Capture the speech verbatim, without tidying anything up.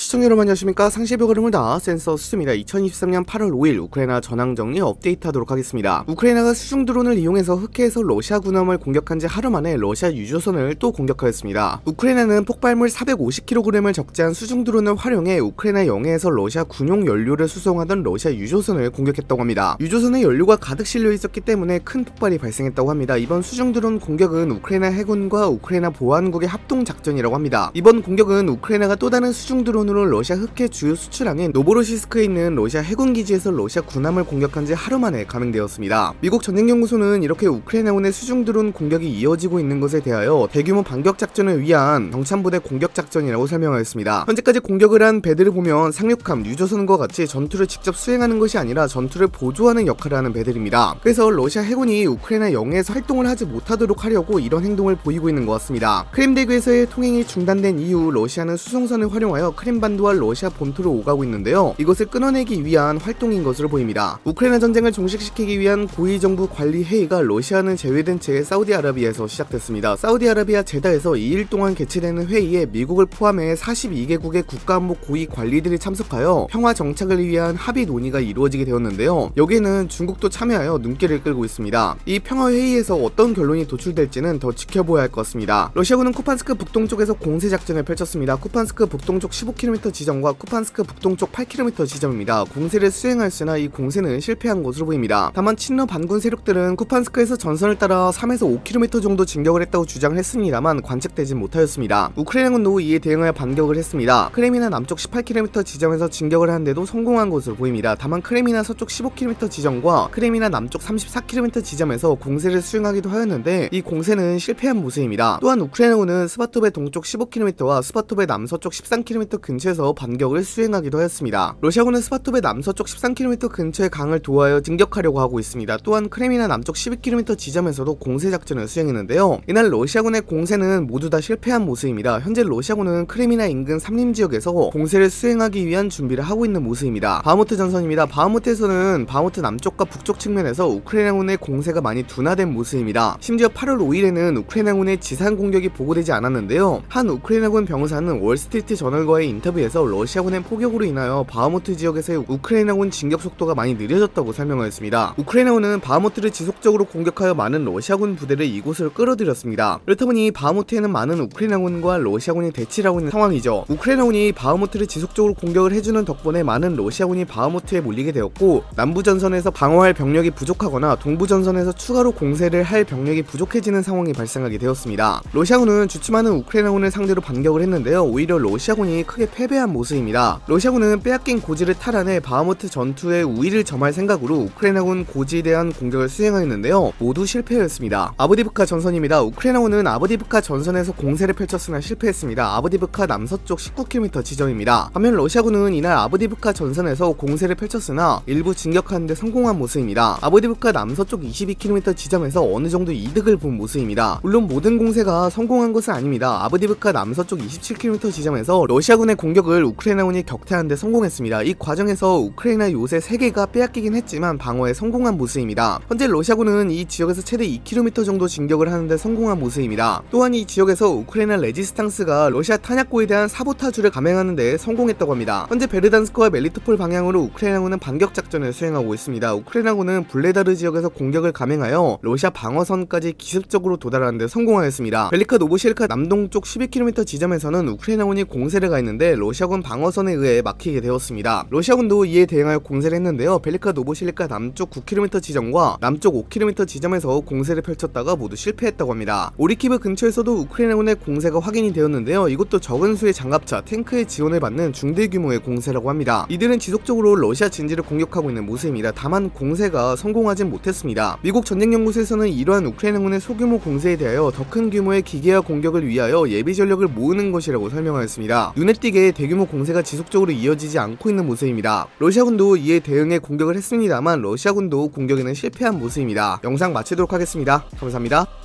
시청자 여러분 안녕하십니까. 상시벽 흐름을 다 센서 수입니다. 이천이십삼년 팔월 오일 우크라이나 전황정리 업데이트하도록 하겠습니다. 우크라이나가 수중 드론을 이용해서 흑해에서 러시아 군함을 공격한 지 하루 만에 러시아 유조선을 또 공격하였습니다. 우크라이나는 폭발물 사백오십 킬로그램을 적재한 수중 드론을 활용해 우크라이나 영해에서 러시아 군용 연료를 수송하던 러시아 유조선을 공격했다고 합니다. 유조선에 연료가 가득 실려 있었기 때문에 큰 폭발이 발생했다고 합니다. 이번 수중 드론 공격은 우크라이나 해군과 우크라이나 보안국의 합동 작전이라고 합니다. 이번 공격은 우크라이나가 또 다른 수중 드론으로 러시아 흑해 주요 수출항인 노보로시스크에 있는 러시아 해군 기지에서 러시아 군함을 공격한 지 하루 만에 감행되었습니다. 미국 전쟁연구소는 이렇게 우크라이나군의 수중 드론 공격이 이어지고 있는 것에 대하여 대규모 반격 작전을 위한 정찰부대 공격 작전이라고 설명하였습니다. 현재까지 공격을 한 배들을 보면 상륙함, 유조선과 같이 전투를 직접 수행하는 것이 아니라 전투를 보조하는 역할을 하는 배들입니다. 그래서 러시아 해군이 우크라이나 영해에서 활동을 하지 못하도록 하려고 이런 행동을 보이고 있는 것 같습니다. 크림대교에서의 통행이 중단된 이후 러시아는 수송선을 활용하여 크림반도와 러시아 본토로 오가고 있는데요. 이것을 끊어내기 위한 활동인 것으로 보입니다. 우크라이나 전쟁을 종식시키기 위한 고위정부 관리 회의가 러시아는 제외된 채 사우디아라비아에서 시작됐습니다. 사우디아라비아 제다에서 이 일 동안 개최되는 회의에 미국을 포함해 사십이 개국의 국가안보 고위 관리들이 참석하여 평화 정착을 위한 합의 논의가 이루어지게 되었는데요. 여기에는 중국도 참여하여 눈길을 끌고 있습니다. 이 평화회의에서 어떤 결론이 도출될지는 더 지켜보아야 할 것 같습니다. 러시아군은 쿠판스크 북동쪽에서 공세 작전을 펼쳤습니다. 쿠판스크 북동쪽 십오 킬로미터 지점과 쿠판스크 북동쪽 팔 킬로미터 지점입니다. 공세를 수행하였으나 이 공세는 실패한 것으로 보입니다. 다만 친러 반군 세력들은 쿠판스크에서 전선을 따라 삼에서 오 킬로미터 정도 진격을 했다고 주장을 했습니다만 관측되지 못하였습니다. 우크라이나군도 이에 대응하여 반격을 했습니다. 크레미나 남쪽 십팔 킬로미터 지점에서 진격을 하는데도 성공한 것으로 보입니다. 다만 크레미나 서쪽 십오 킬로미터 지점과 크레미나 남쪽 삼십사 킬로미터 지점에서 공세를 수행하기도 하였는데 이 공세는 실패한 모습입니다. 또한 우크라이나군은 스바토베 동쪽 십오 킬로미터와 스바토베 남서쪽 십삼 킬로미터 근처에서 반격을 수행하기도 하였습니다. 러시아군은 스바토베 남서쪽 십삼 킬로미터 근처의 강을 도하여 진격하려고 하고 있습니다. 또한 크레미나 남쪽 십이 킬로미터 지점에서도 공세 작전을 수행했는데요. 이날 러시아군의 공세는 모두 다 실패한 모습입니다. 현재 러시아군은 크레미나 인근 삼림 지역에서 공세를 수행하기 위한 준비를 하고 있는 모습입니다. 바흐무트 전선입니다. 바흐무트에서는 바흐무트 남쪽과 북쪽 측면에서 우크라이나군의 공세가 많이 둔화된 모습입니다. 심지어 팔월 오일에는 우크라이나군의 지상 공격이 보고되지 않았는데요. 한 우크라이나군 병사는 월스트리트 저널과의 인터뷰에서 러시아군의 포격으로 인하여 바흐무트 지역에서의 우크라이나군 진격 속도가 많이 느려졌다고 설명하였습니다. 우크라이나군은 바흐무트를 지속적으로 공격하여 많은 러시아군 부대를 이곳으로 끌어들였습니다. 그렇다 보니 바흐무트에는 많은 우크라이나군과 러시아군이 대치를 하고 있는 상황이죠. 우크라이나군이 바흐무트를 지속적으로 공격을 해주는 덕분에 많은 러시아군이 바흐무트에 몰리게 되었고 남부전선에서 방어할 병력이 부족하거나 동부전선에서 추가로 공세를 할 병력이 부족해지는 상황이 발생하게 되었습니다. 러시아군은 주춤하는 우크라이나군을 상대로 반격을 했는데요. 오히려 러시아군이 크게 패배한 모습입니다. 러시아군은 빼앗긴 고지를 탈환해 바흐무트 전투에 우위를 점할 생각으로 우크라이나군 고지에 대한 공격을 수행하였는데요. 모두 실패하였습니다. 아브디브카 전선입니다. 우크라이나군은 아브디브카 전선에서 공세를 펼쳤으나 실패했습니다. 아브디브카 남서쪽 십구 킬로미터 지점입니다. 반면 러시아군은 이날 아브디브카 전선에서 공세를 펼쳤으나 일부 진격하는 데 성공한 모습입니다. 아브디브카 남서쪽 이십이 킬로미터 지점에서 어느 정도 이득을 본 모습입니다. 물론 모든 공세가 성공한 것은 아닙니다. 아브디브카 남서쪽 이십칠 킬로미터 지점에서 러시아군의 공격을 우크라이나군이 격퇴하는 데 성공했습니다. 이 과정에서 우크라이나 요새 세 개가 빼앗기긴 했지만 방어에 성공한 모습입니다. 현재 러시아군은 이 지역에서 최대 이 킬로미터 정도 진격을 하는데 성공한 모습입니다. 또한 이 지역에서 우크라이나 레지스탕스가 러시아 탄약고에 대한 사보타주를 감행하는 데 성공했다고 합니다. 현재 베르단스크와 멜리토폴 방향으로 우크라이나군은 반격 작전을 수행하고 있습니다. 우크라이나군은 블레다르 지역에서 공격을 감행하여 러시아 방어선까지 기습적으로 도달하는 데 성공하였습니다. 벨리카 노보시르카 남동쪽 십이 킬로미터 지점에서는 우크라이나군이 공세를 가했는데 러시아군 방어선에 의해 막히게 되었습니다. 러시아군도 이에 대응하여 공세를 했는데요. 벨리카 노보실리카 남쪽 구 킬로미터 지점과 남쪽 오 킬로미터 지점에서 공세를 펼쳤다가 모두 실패했다고 합니다. 오리키브 근처에서도 우크라이나군의 공세가 확인이 되었는데요. 이것도 적은 수의 장갑차, 탱크의 지원을 받는 중대 규모의 공세라고 합니다. 이들은 지속적으로 러시아 진지를 공격하고 있는 모습입니다. 다만 공세가 성공하진 못했습니다. 미국 전쟁연구소에서는 이러한 우크라이나군의 소규모 공세에 대하여 더 큰 규모의 기계화 공격을 위하여 예비 전력을 모으는 것이라고 설명하였습니다. 눈에 띄게 대규모 공세가 지속적으로 이어지지 않고 있는 모습입니다. 러시아군도 이에 대응해 공격을 했습니다만 러시아군도 공격에는 실패한 모습입니다. 영상 마치도록 하겠습니다. 감사합니다.